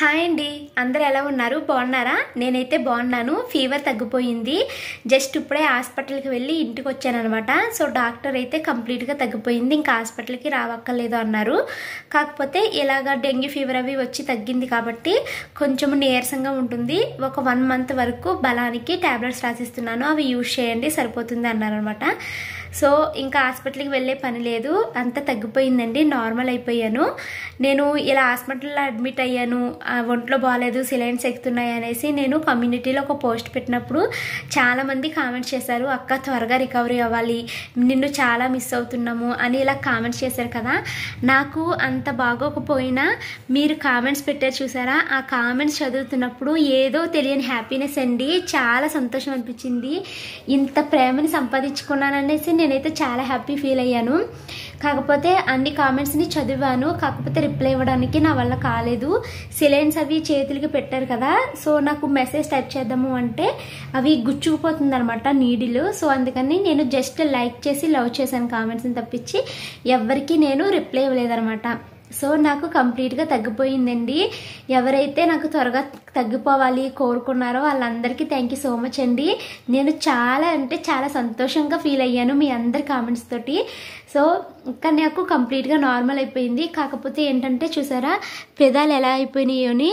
Hi అండి, అందరూ ఎలా ఉన్నారు? బాగున్నారా? నేనైతే బాగున్నాను. ఫీవర్ తగ్గిపోయింది. జస్ట్ ఇప్పుడే హాస్పిటల్కి వెళ్ళి ఇంటికి వచ్చానమాట. సో డాక్టర్ అయితే కంప్లీట్గా తగ్గిపోయింది, ఇంకా హాస్పిటల్కి రావక్కర్లేదు అన్నారు. కాకపోతే ఇలాగ డెంగ్యూ ఫీవర్ అవి వచ్చి తగ్గింది కాబట్టి కొంచెం నీరసంగా ఉంటుంది. ఒక 1 మంత్ వరకు బలానికి ట్యాబ్లెట్స్ రాసిస్తున్నాను, అవి యూజ్ చేయండి సరిపోతుంది అన్నారనమాట. సో ఇంకా హాస్పిటల్కి వెళ్ళే పని లేదు, అంతా తగ్గిపోయిందండి, నార్మల్ అయిపోయాను. నేను ఇలా హాస్పిటల్లో అడ్మిట్ అయ్యాను, ఒంట్లో బాగాలేదు, సిలైన్స్ ఎక్కుతున్నాయి అనేసి నేను కమ్యూనిటీలో ఒక పోస్ట్ పెట్టినప్పుడు చాలామంది కామెంట్స్ చేశారు, అక్క త్వరగా రికవరీ అవ్వాలి, నిన్ను చాలా మిస్ అవుతున్నాము అని ఇలా కామెంట్స్ చేశారు కదా. నాకు అంత బాగోకపోయినా మీరు కామెంట్స్ పెట్టారు చూసారా, ఆ కామెంట్స్ చదువుతున్నప్పుడు ఏదో తెలియని హ్యాపీనెస్ అండి, చాలా సంతోషం అనిపించింది. ఇంత ప్రేమని సంపాదించుకున్నాననేసి నేనైతే చాలా హ్యాపీ ఫీల్ అయ్యాను. కాకపోతే అన్ని కామెంట్స్ని చదివాను, కాకపోతే రిప్లై ఇవ్వడానికి నా వల్ల కాలేదు. సిలైన్స్ అవి చేతులకి పెట్టారు కదా, సో నాకు మెసేజ్ టైప్ చేద్దాము అంటే అవి గుచ్చుకుపోతుంది అనమాట నీడిలు. సో అందుకని నేను జస్ట్ లైక్ చేసి లవ్ చేశాను కామెంట్స్ని తప్పించి ఎవరికి నేను రిప్లై ఇవ్వలేదనమాట. సో నాకు కంప్లీట్గా తగ్గిపోయిందండి. ఎవరైతే నాకు త్వరగా తగ్గిపోవాలి కోరుకున్నారో వాళ్ళందరికీ థ్యాంక్ యూ సో మచ్ అండి. నేను చాలా అంటే చాలా సంతోషంగా ఫీల్ అయ్యాను మీ అందరి కామెంట్స్ తోటి. సో ఇంకా నాకు కంప్లీట్గా నార్మల్ అయిపోయింది. కాకపోతే ఏంటంటే చూసారా పెదాలు ఎలా అయిపోయినాయో అని,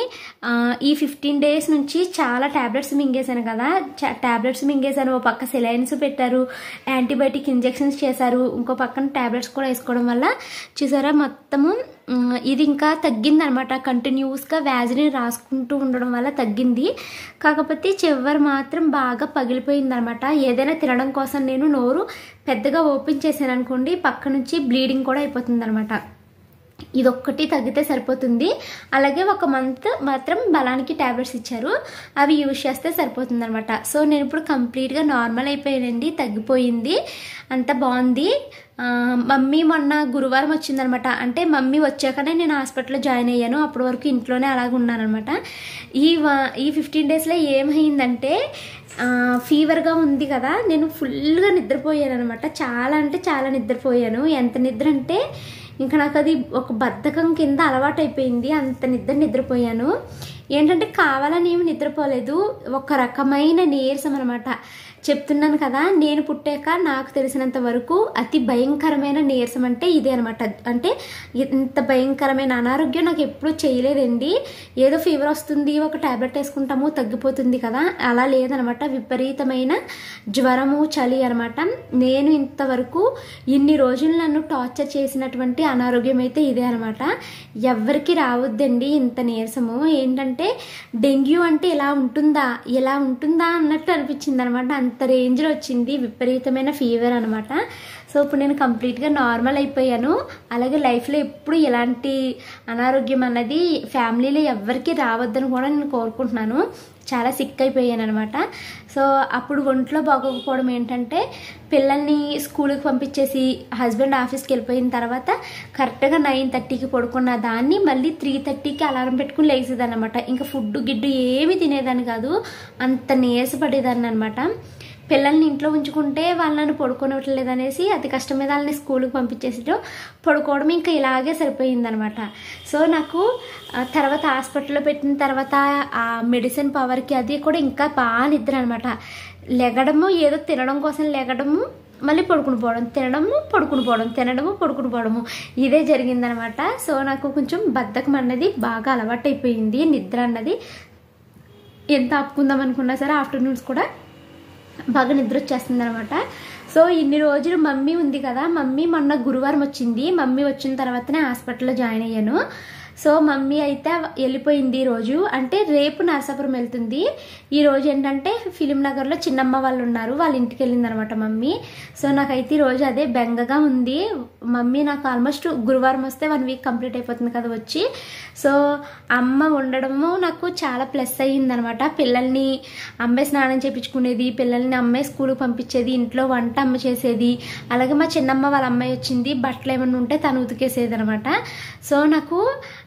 ఈ 15 days నుంచి చాలా ట్యాబ్లెట్స్ మింగేశాను కదా, ట్యాబ్లెట్స్ మింగేశాను, ఓ పక్క సెలైన్స్ పెట్టారు, యాంటీబయాటిక్ ఇంజెక్షన్స్ చేశారు, ఇంకో పక్కన ట్యాబ్లెట్స్ కూడా వేసుకోవడం వల్ల చూసారా మొత్తము ఇది ఇంకా తగ్గింది అనమాట. కంటిన్యూస్గా వ్యాజిలిన్ రాసుకుంటూ ఉండడం వల్ల తగ్గింది. కాకపోతే చివరి మాత్రం బాగా పగిలిపోయింది అనమాట. ఏదైనా తినడం కోసం నేను నోరు పెద్దగా ఓపెన్ చేశాను అనుకోండి, పక్క నుంచి బ్లీడింగ్ కూడా అయిపోతుంది అనమాట. ఇదొక్కటి తగ్గితే సరిపోతుంది. అలాగే 1 month మాత్రం బలానికి ట్యాబ్లెట్స్ ఇచ్చారు, అవి యూజ్ చేస్తే సరిపోతుంది అనమాట. సో నేను ఇప్పుడు కంప్లీట్గా నార్మల్ అయిపోయానండి, తగ్గిపోయింది, అంత బాగుంది. మమ్మీ మొన్న గురువారం వచ్చిందనమాట, అంటే మమ్మీ వచ్చాకనే నేను హాస్పిటల్లో జాయిన్ అయ్యాను. అప్పటి వరకు ఇంట్లోనే అలాగ ఉన్నానమాట. ఈ 15 daysలో ఏమైందంటే ఫీవర్గా ఉంది కదా, నేను ఫుల్గా నిద్రపోయాను అనమాట. చాలా అంటే చాలా నిద్రపోయాను. ఎంత నిద్ర అంటే ఇంకా నాకు అది ఒక బద్ధకం కింద అలవాటు అయిపోయింది, అంత నిద్రపోయాను. ఏంటంటే కావాలని ఏమి నిద్రపోలేదు, ఒక రకమైన నీరసం అనమాట. చెప్తున్నాను కదా, నేను పుట్టాక నాకు తెలిసినంత వరకు అతి భయంకరమైన నీరసం అంటే ఇదే అనమాట. అంటే ఇంత భయంకరమైన అనారోగ్యం నాకు ఎప్పుడూ చేయలేదండి. ఏదో ఫీవర్ వస్తుంది, ఒక ట్యాబ్లెట్ వేసుకుంటాము తగ్గిపోతుంది కదా, అలా లేదనమాట. విపరీతమైన జ్వరము, చలి అనమాట. నేను ఇంతవరకు ఇన్ని రోజులు నన్ను టార్చర్ చేసినటువంటి అనారోగ్యం అయితే ఇదే అనమాట. ఎవరికి రావద్దండి ఇంత నీరసము. ఏంటంటే డెంగ్యూ అంటే ఇలా ఉంటుందా అన్నట్టు అనిపించింది అనమాట. అంత రేంజ్లో వచ్చింది, విపరీతమైన ఫీవర్ అనమాట. సో ఇప్పుడు నేను కంప్లీట్గా నార్మల్ అయిపోయాను. అలాగే లైఫ్లో ఎప్పుడు ఎలాంటి అనారోగ్యం అన్నది ఫ్యామిలీలో ఎవరికి రావద్దని కూడా నేను కోరుకుంటున్నాను. చాలా సిక్ అయిపోయాను అనమాట. సో అప్పుడు ఒంట్లో బాగోకపోవడం ఏంటంటే పిల్లల్ని స్కూల్కి పంపించేసి హస్బెండ్ ఆఫీస్కి వెళ్ళిపోయిన తర్వాత కరెక్ట్గా 9:30కి పడుకున్న దాన్ని మళ్ళీ 3:30కి అలారం పెట్టుకుని లేచేదాన్ని అనమాట. ఇంకా ఫుడ్ గిడ్డు ఏమి తినేదాన్ని కాదు, అంత నీరసపడేదాన్ని అనమాట. పిల్లల్ని ఇంట్లో ఉంచుకుంటే వాళ్ళని పడుకోనివ్వట్లేదు అనేసి అతి కష్టం మీద వాళ్ళని స్కూల్కి పంపించేసి పడుకోవడం ఇంకా ఇలాగే సరిపోయిందనమాట. సో నాకు తర్వాత హాస్పిటల్లో పెట్టిన తర్వాత ఆ మెడిసిన్ పవర్కి అది కూడా ఇంకా బాగా నిద్ర అనమాట. లెగడము, ఏదో తినడం కోసం లెగడము, మళ్ళీ పడుకుని పోవడం, తినడము పడుకుని పోవడం, తినడము పడుకుని పోవడము, ఇదే జరిగిందనమాట. సో నాకు కొంచెం బద్ధకం అన్నది బాగా అలవాటు అయిపోయింది. నిద్ర అన్నది ఎంత ఆపుకుందాం అనుకున్నా సరే ఆఫ్టర్నూన్స్ కూడా బాగా నిద్ర వచ్చేస్తుంది అనమాట. సో ఇన్ని రోజులు మమ్మీ ఉంది కదా, మమ్మీ మొన్న గురువారం వచ్చింది. మమ్మీ వచ్చిన తర్వాతనే హాస్పిటల్లో జాయిన్ అయ్యాను. సో మమ్మీ అయితే వెళ్ళిపోయింది ఈ రోజు, అంటే రేపు నరసాపురం వెళ్తుంది. ఈ రోజు ఏంటంటే ఫిలిం నగర్లో చిన్నమ్మ వాళ్ళు ఉన్నారు, వాళ్ళ ఇంటికి వెళ్ళింది అనమాట మమ్మీ. సో నాకైతే ఈ రోజు అదే బెంగగా ఉంది. మమ్మీ నాకు ఆల్మోస్ట్ గురువారం వస్తే 1 week కంప్లీట్ అయిపోతుంది కదా వచ్చి. సో అమ్మ ఉండడము నాకు చాలా ప్లస్ అయ్యిందనమాట. పిల్లల్ని అమ్మే స్నానం చేయించుకునేది, పిల్లల్ని అమ్మే స్కూల్కి పంపించేది, ఇంట్లో వంట అమ్మ చేసేది. అలాగే మా చిన్నమ్మ వాళ్ళ అమ్మాయి వచ్చింది, బట్టలు ఏమన్నా ఉంటే తను ఉతికేసేది అనమాట. సో నాకు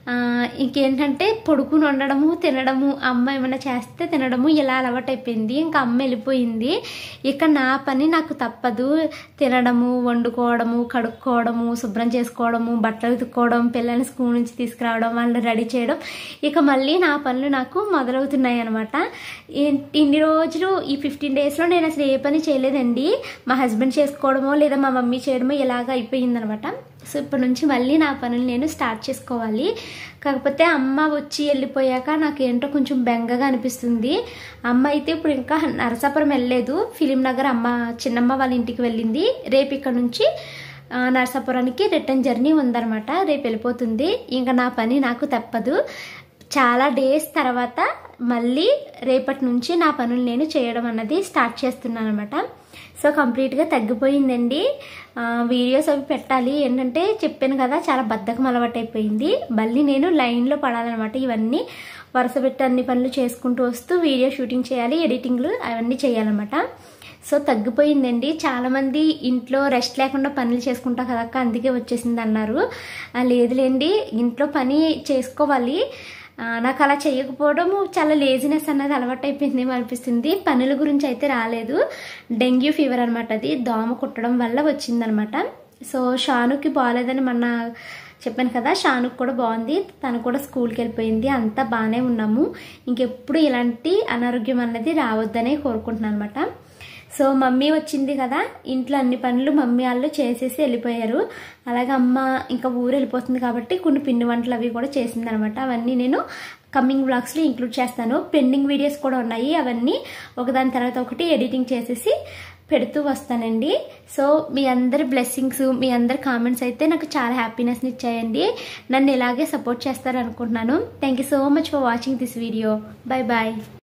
ఇంకేంటంటే పడుకుని ఉండడము తినడము, అమ్మ ఏమైనా చేస్తే తినడము ఇలా అలవాటైపోయింది. ఇంకా అమ్మ వెళ్ళిపోయింది. ఇక నా పని నాకు తప్పదు. తినడము, వండుకోవడము, కడుక్కోవడము, శుభ్రం చేసుకోవడము, బట్టలు ఉతుక్కోవడం, పిల్లల్ని స్కూల్ నుంచి తీసుకురావడం, వాళ్ళని రెడీ చేయడం, ఇక మళ్ళీ నా పనులు నాకు మొదలవుతున్నాయి అనమాట. ఇన్ని రోజులు ఈ 15 డేస్లో నేను అసలు ఏ పని చేయలేదండి. మా హస్బెండ్ చేసుకోవడమో లేదా మా మమ్మీ చేయడమో ఇలాగ అయిపోయిందనమాట. సో ఇప్పటి నుంచి మళ్ళీ నా పనులు నేను స్టార్ట్ చేసుకోవాలి. కాకపోతే అమ్మ వచ్చి వెళ్ళిపోయాక నాకేంటో కొంచెం బెంగగా అనిపిస్తుంది. అమ్మ అయితే ఇప్పుడు ఇంకా నరసాపురం వెళ్ళలేదు, ఫిలిం నగర్ అమ్మ చిన్నమ్మ వాళ్ళ ఇంటికి వెళ్ళింది. రేపు ఇక్కడ నుంచి నరసాపురానికి రిటర్న్ జర్నీ ఉందన్నమాట. రేపు వెళ్ళిపోతుంది. ఇంకా నా పని నాకు తప్పదు. చాలా డేస్ తర్వాత మళ్ళీ రేపటి నుంచి నా పనులు నేను చేయడం అన్నది స్టార్ట్ చేస్తున్నాను అనమాట. సో కంప్లీట్గా తగ్గిపోయిందండి. వీడియోస్ అవి పెట్టాలి, ఏంటంటే చెప్పాను కదా చాలా బద్ధకం అలవాటైపోయింది. మళ్ళీ నేను లైన్లో పడాలన్నమాట. ఇవన్నీ వరుస పెట్టి అన్ని పనులు చేసుకుంటూ వస్తూ వీడియో షూటింగ్ చేయాలి, ఎడిటింగ్లు అవన్నీ చేయాలన్నమాట. సో తగ్గిపోయిందండి. చాలామంది ఇంట్లో రెస్ట్ లేకుండా పనులు చేసుకుంటా కదక్క అందుకే వచ్చేసింది అన్నారు. లేదులేండి, ఇంట్లో పని చేసుకోవాలి. నాకు అలా చేయకపోవడము చాలా లేజినెస్ అన్నది అలవాటు అయిపోయింది అనిపిస్తుంది. పనుల గురించి అయితే రాలేదు. డెంగ్యూ ఫీవర్ అనమాట. అది దోమ కుట్టడం వల్ల వచ్చిందనమాట. సో షానుకి బాగాలేదని మొన్న చెప్పాను కదా, షానుకి కూడా బాగుంది. తను కూడా స్కూల్కి వెళ్ళిపోయింది. అంతా బాగానే ఉన్నాము. ఇంకెప్పుడు ఇలాంటి అనారోగ్యం అన్నది రావద్దనే కోరుకుంటున్నాను అనమాట. సో మమ్మీ వచ్చింది కదా, ఇంట్లో అన్ని పనులు మమ్మీ వాళ్ళు చేసేసి వెళ్ళిపోయారు. అలాగే అమ్మ ఇంకా ఊరు వెళ్ళిపోతుంది కాబట్టి కొన్ని పిండి వంటలు అవి కూడా చేసింది అనమాట. అవన్నీ నేను కమింగ్ వ్లాగ్స్లో ఇంక్లూడ్ చేస్తాను. పెండింగ్ వీడియోస్ కూడా ఉన్నాయి. అవన్నీ ఒకదాని తర్వాత ఒకటి ఎడిటింగ్ చేసేసి పెడుతూ వస్తానండి. సో మీ అందరి బ్లెస్సింగ్స్, మీ అందరి కామెంట్స్ అయితే నాకు చాలా హ్యాపీనెస్ని ఇచ్చాయండి. నన్ను ఇలాగే సపోర్ట్ చేస్తారనుకుంటున్నాను. Thank you so much for watching this video. Bye bye.